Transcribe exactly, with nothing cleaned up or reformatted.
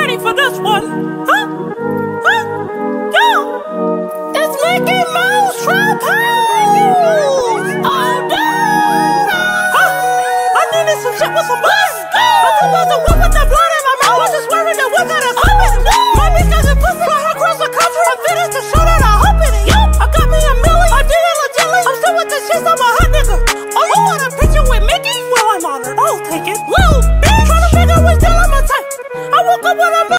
ready for this one. Huh? Huh? Yo! It's Mickey Mouse Trap House! Oh, dude! Huh? I needed some shit with some blood. I thought about the whip with the blood in my mouth. I was just wearing the whip that I open. My bitch doesn't pussy. Fly across the country. I finished the show that I hope it. Yo! I got me a million. I did it legitly. I'm still with the shit. I'm a hot nigga. Oh, you want a picture with Mickey? Well, I'm honored. I'll take it. Little bitch! Trying to figure which deal I'm a type. I woke up with a